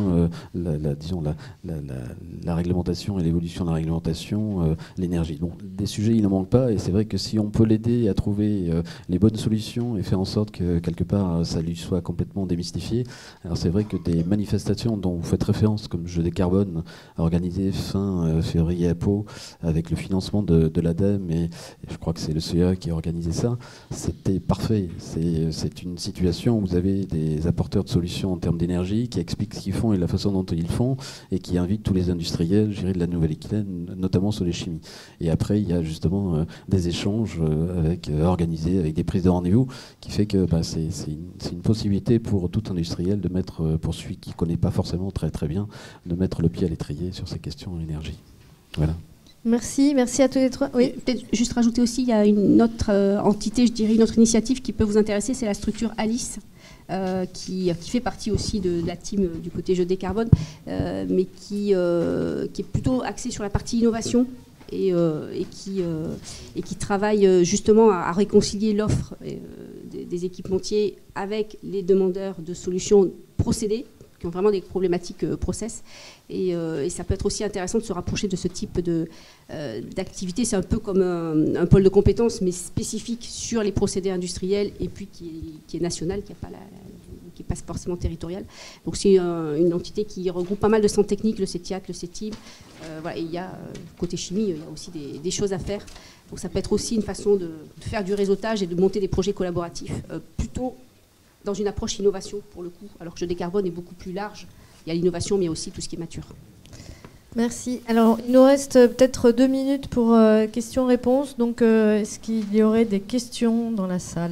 la réglementation et l'évolution de la réglementation, l'énergie. Donc, des sujets, il n'en manque pas. Et c'est vrai que si on peut l'aider à trouver les bonnes solutions et faire en sorte que, quelque part, ça lui soit complètement démystifié. Alors, c'est vrai que des manifestations dont vous faites référence, comme Jeux Décarbone, organisées fin février à Pau, avec le financement de l'ADEME, et je crois que c'est le CEA qui a organisé ça, c'était parfait. C'est une situation où vous avez des apporteurs de solutions en termes d'énergie qui expliquent ce qu'ils font et la façon dont ils le font, et qui invitent tous les industriels, je dirais, de la Nouvelle-Aquitaine, notamment sur les chimies. Et après, il y a justement des échanges organisés avec des prises de rendez-vous, qui fait que c'est une possibilité pour tout industriel de mettre, pour celui qui ne connaît pas forcément très très bien, de mettre le pied à l'étrier sur ces questions d'énergie. Voilà. Merci à tous les trois. Oui. Peut-être juste rajouter aussi, il y a une autre entité, je dirais, une autre initiative qui peut vous intéresser, c'est la structure Alice, qui fait partie aussi de la team du côté Jeux Décarbone, mais qui est plutôt axée sur la partie innovation et qui travaille justement à réconcilier l'offre des équipementiers avec les demandeurs de solutions procédées, qui ont vraiment des problématiques process. Et ça peut être aussi intéressant de se rapprocher de ce type d'activité. C'est un peu comme un pôle de compétences, mais spécifique sur les procédés industriels, et puis qui est national, qui n'est pas forcément territorial. Donc c'est une entité qui regroupe pas mal de centres techniques, le CETIAC, le CETIB. Voilà, et il y a, côté chimie, il y a aussi des choses à faire. Donc ça peut être aussi une façon de faire du réseautage et de monter des projets collaboratifs, plutôt dans une approche innovation, pour le coup, alors que Jeux Décarbone est beaucoup plus large. Il y a l'innovation, mais il y a aussi tout ce qui est mature. Merci. Alors, il nous reste peut-être 2 minutes pour questions-réponses. Donc, est-ce qu'il y aurait des questions dans la salle ?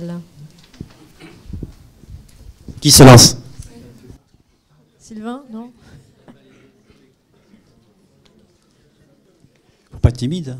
Qui se lance ? Sylvain, non ? Faut pas être timide.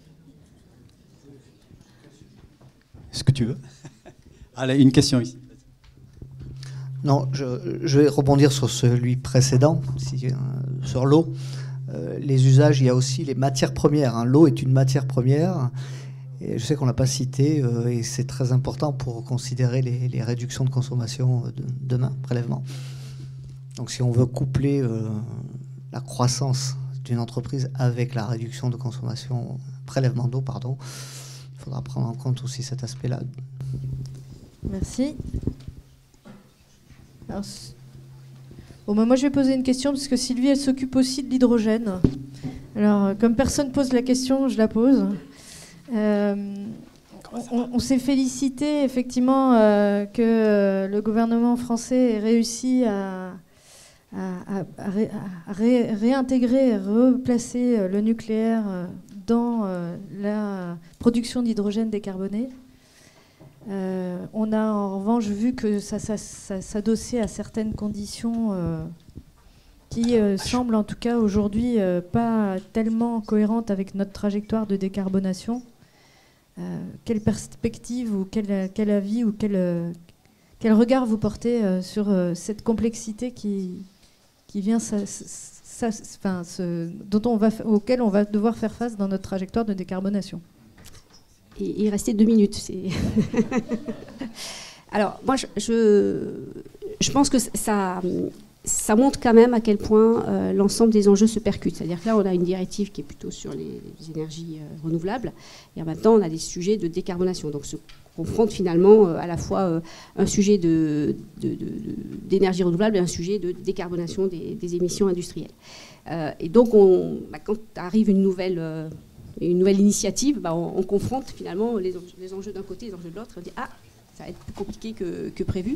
Est-ce que tu veux ? Allez, une question ici. Non, je vais rebondir sur celui précédent, sur l'eau. Les usages, il y a aussi les matières premières. Hein. L'eau est une matière première. Et je sais qu'on ne l'a pas cité, et c'est très important pour considérer les réductions de consommation de demain, prélèvement. Donc si on veut coupler la croissance d'une entreprise avec la réduction de consommation, prélèvement d'eau, pardon, il faudra prendre en compte aussi cet aspect-là. Merci. Alors, moi, je vais poser une question, parce que Sylvie, elle s'occupe aussi de l'hydrogène. Alors, comme personne ne pose la question, je la pose. On s'est félicité, effectivement, que le gouvernement français ait réussi à réintégrer, replacer le nucléaire dans la production d'hydrogène décarboné. On a en revanche vu que ça s'adossait à certaines conditions qui semble en tout cas aujourd'hui pas tellement cohérente avec notre trajectoire de décarbonation. Quelle perspective ou quel avis ou quel regard vous portez sur cette complexité qui vient auquel on va devoir faire face dans notre trajectoire de décarbonation? Et il restait 2 minutes. Alors, moi, je pense que ça montre quand même à quel point l'ensemble des enjeux se percutent. C'est-à-dire que là, on a une directive qui est plutôt sur les énergies renouvelables, et en même temps, on a des sujets de décarbonation. Donc, se confronte finalement à la fois un sujet d'énergie renouvelable et un sujet de décarbonation des émissions industrielles. Et donc, quand arrive une nouvelle initiative, on confronte finalement les enjeux d'un côté et les enjeux de l'autre. On dit ça va être plus compliqué que prévu.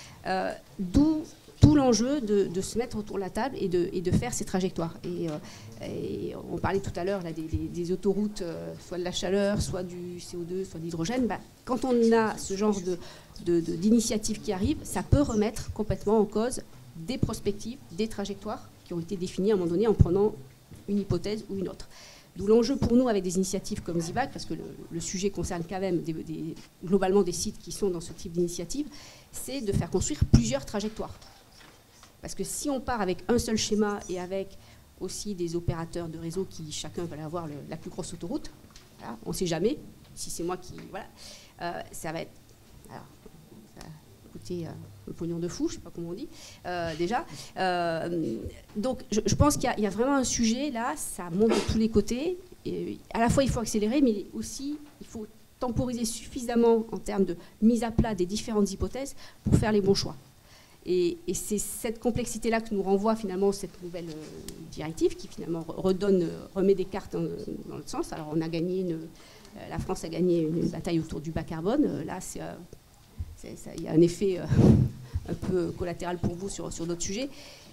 D'où tout l'enjeu de se mettre autour de la table et de faire ces trajectoires. Et on parlait tout à l'heure des autoroutes, soit de la chaleur, soit du CO2, soit de l'hydrogène. Quand on a ce genre d'initiative qui arrive, ça peut remettre complètement en cause des perspectives, des trajectoires qui ont été définies à un moment donné en prenant une hypothèse ou une autre. D'où l'enjeu pour nous avec des initiatives comme ZIVAC, parce que le sujet concerne quand même globalement des sites qui sont dans ce type d'initiative, c'est de faire construire plusieurs trajectoires. Parce que si on part avec un seul schéma et avec aussi des opérateurs de réseau qui chacun va avoir la plus grosse autoroute, voilà, on ne sait jamais, si c'est moi qui... Voilà, ça va être... Alors, ça va coûter un pognon de fou, je ne sais pas comment on dit, déjà. Donc, je pense qu'il y a vraiment un sujet, là, ça monte de tous les côtés. Et à la fois, il faut accélérer, mais aussi, il faut temporiser suffisamment en termes de mise à plat des différentes hypothèses pour faire les bons choix. Et c'est cette complexité-là que nous renvoie finalement cette nouvelle directive qui finalement remet des cartes dans l'autre sens. Alors on a gagné la France a gagné une bataille autour du bas carbone. Là, il y a un effet un peu collatéral pour vous sur d'autres sujets.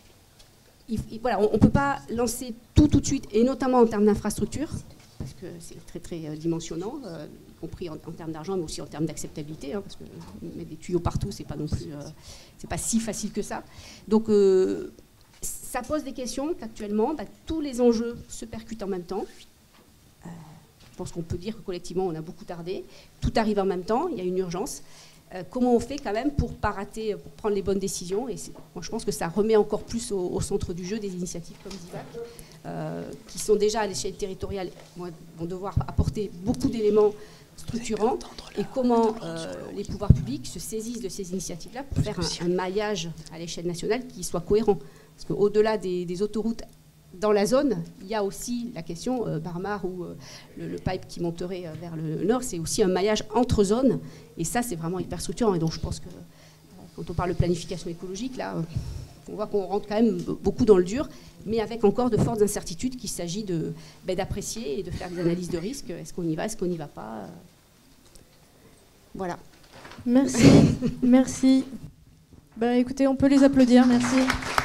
Voilà, on ne peut pas lancer tout de suite, et notamment en termes d'infrastructure, parce que c'est très très dimensionnant, y compris en termes d'argent, mais aussi en termes d'acceptabilité, parce que mettre des tuyaux partout, c'est pas non plus, c'est pas si facile que ça. Donc ça pose des questions qu'actuellement, tous les enjeux se percutent en même temps. Je pense qu'on peut dire que collectivement, on a beaucoup tardé. Tout arrive en même temps, il y a une urgence. Comment on fait quand même pour pas rater, pour prendre les bonnes décisions? Et moi, je pense que ça remet encore plus au centre du jeu des initiatives comme ZIVAC, qui sont déjà à l'échelle territoriale, vont devoir apporter beaucoup d'éléments structurants, et comment les pouvoirs publics se saisissent de ces initiatives-là pour faire un maillage à l'échelle nationale qui soit cohérent. Parce qu'au-delà des autoroutes dans la zone, il y a aussi la question Barmar ou le pipe qui monterait vers le nord, c'est aussi un maillage entre zones, et ça c'est vraiment hyper structurant. Et donc je pense que quand on parle de planification écologique, là on voit qu'on rentre quand même beaucoup dans le dur, mais avec encore de fortes incertitudes qu'il s'agit d'apprécier et de faire des analyses de risque. Est-ce qu'on y va, est-ce qu'on n'y va pas? Voilà. Merci. Merci. Écoutez, on peut les applaudir, merci.